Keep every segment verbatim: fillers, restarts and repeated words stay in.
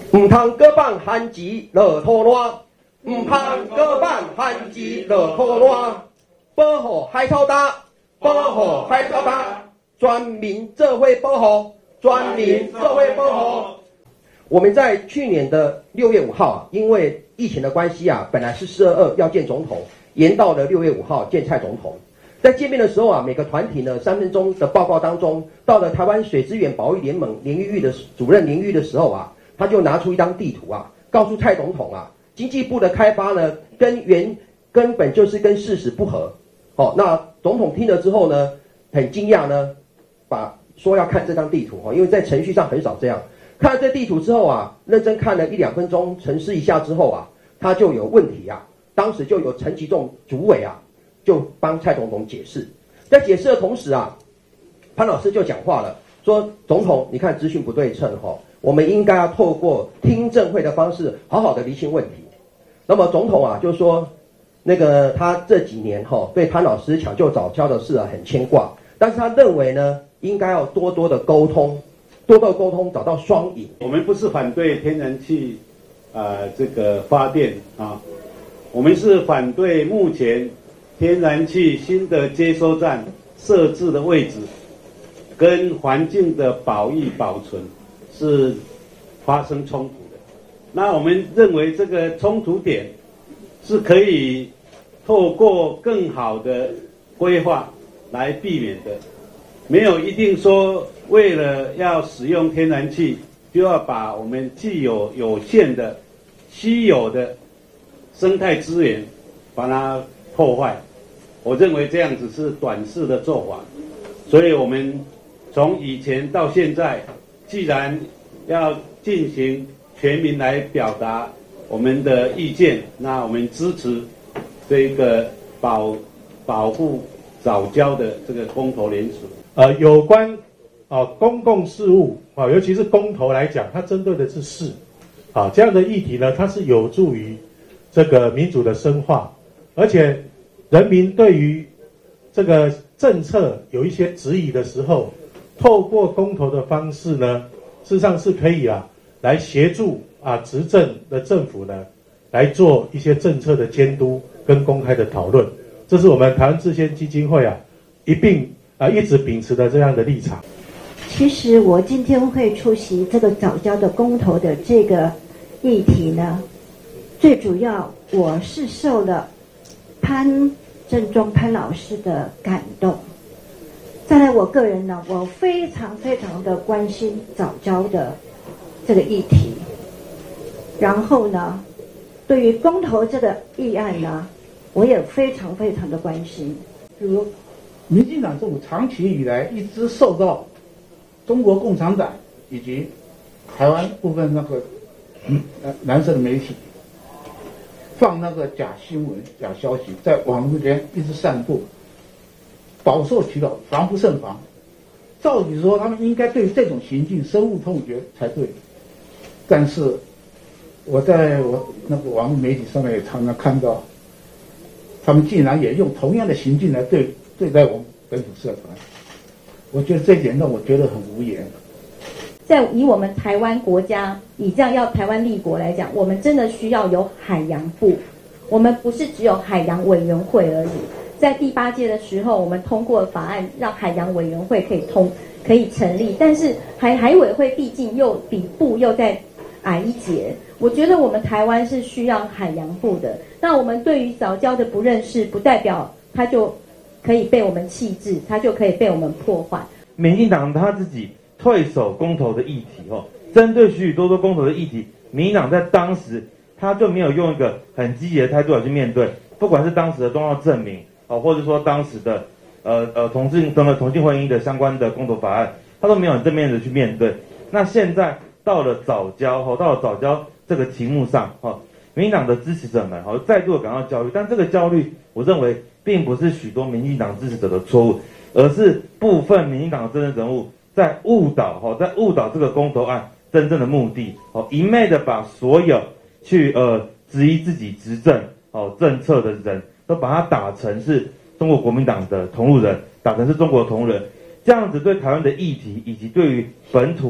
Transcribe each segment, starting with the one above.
唔通搁放番薯落土烂，唔通搁放番薯落土烂，保护海草大，保护海草大，全民社会保护，全民社会保护。我们在去年的六月五号啊，因为疫情的关系啊，本来是四二二要见总统，延到了六月五号见蔡总统。在见面的时候啊，每个团体呢三分钟的报告当中，到了台湾水资源保育联盟林玉玉的主任林玉玉的时候啊，他就拿出一张地图啊，告诉蔡总统啊，经济部的开发呢跟原根本就是跟事实不合。哦，那总统听了之后呢，很惊讶呢，把说要看这张地图哈，因为在程序上很少这样。看了这地图之后啊，认真看了一两分钟，沉思一下之后啊，他就有问题啊。当时就有陈其仲主委啊，就帮蔡总统解释。在解释的同时啊，潘老师就讲话了，说总统，你看资讯不对称哈，我们应该要透过听证会的方式，好好的厘清问题。那么总统啊，就说那个他这几年哈对潘老师抢救早教的事啊很牵挂，但是他认为呢，应该要多多的沟通，多多沟通，找到双赢。 我们不是反对天然气，呃，这个发电啊，我们是反对目前天然气新的接收站设置的位置跟环境的保育保存是发生冲突的。那我们认为这个冲突点是可以透过更好的规划来避免的，没有一定说为了要使用天然气就要把我们既有有限的稀有的生态资源把它破坏。我认为这样子是短视的做法，所以我们从以前到现在，既然要进行全民来表达我们的意见，那我们支持这个保保护早教的这个公投联署。 呃，有关啊、呃、公共事务啊、呃，尤其是公投来讲，它针对的是事啊，这样的议题呢，它是有助于这个民主的深化，而且人民对于这个政策有一些质疑的时候，透过公投的方式呢，事实上是可以啊，来协助啊执政的政府呢，来做一些政策的监督跟公开的讨论。这是我们台湾制宪基金会啊，一并啊一直秉持的这样的立场。 其实我今天会出席这个早教的公投的这个议题呢，最主要我是受了潘正中潘老师的感动。再来我个人呢，我非常非常的关心早教的这个议题。然后呢，对于公投这个议案呢，我也非常非常的关心。 就是说，民进党政府长期以来一直受到中国共产党以及台湾部分那个嗯呃蓝色的媒体放那个假新闻、假消息，在网络间一直散布，饱受其扰，防不胜防。照理说，他们应该对这种行径深恶痛绝才对。但是，我在我那个网络媒体上面也常常看到，他们竟然也用同样的行径来对对待我们本土社团。我觉得这一点让我觉得很无言。 在以我们台湾国家以这样要台湾立国来讲，我们真的需要有海洋部，我们不是只有海洋委员会而已。在第八届的时候，我们通过法案，让海洋委员会可以通可以成立，但是海海委会毕竟又比部又在矮一截。我觉得我们台湾是需要海洋部的。那我们对于早教的不认识，不代表它就可以被我们弃置，它就可以被我们破坏。 民进党他自己退守公投的议题哦，针对许许多多公投的议题，民进党在当时他就没有用一个很积极的态度来去面对，不管是当时的东奥证明哦，或者说当时的呃呃同性同同性婚姻的相关的公投法案，他都没有很正面的去面对。那现在到了早教哦，到了早教这个题目上哦，民进党的支持者们哦再度的感到焦虑，但这个焦虑我认为并不是许多民进党支持者的错误，而是部分民进党的政治人物在误导哦，在误导这个公投案真正的目的哦，一昧的把所有去呃质疑自己执政哦政策的人都把它打成是中国国民党的同路人，打成是中国的同路人，这样子对台湾的议题以及对于本土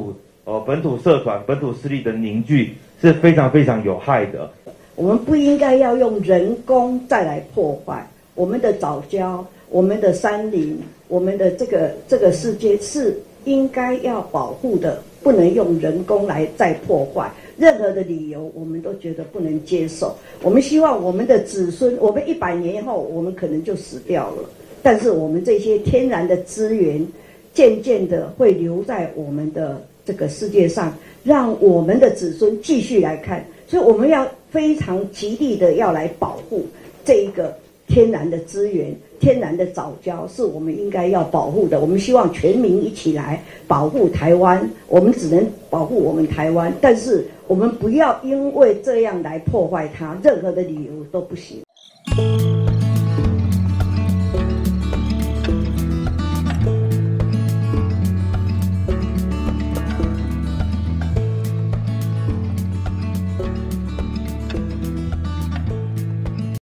呃本土社团、本土势力的凝聚是非常非常有害的。 我们不应该要用人工再来破坏我们的藻礁、我们的山林、我们的这个这个世界是应该要保护的，不能用人工来再破坏。任何的理由我们都觉得不能接受。我们希望我们的子孙，我们一百年后我们可能就死掉了，但是我们这些天然的资源渐渐的会留在我们的这个世界上，让我们的子孙继续来看。所以我们要非常极力的要来保护这一个天然的资源，天然的藻礁是我们应该要保护的。我们希望全民一起来保护台湾，我们只能保护我们台湾，但是我们不要因为这样来破坏它，任何的理由都不行。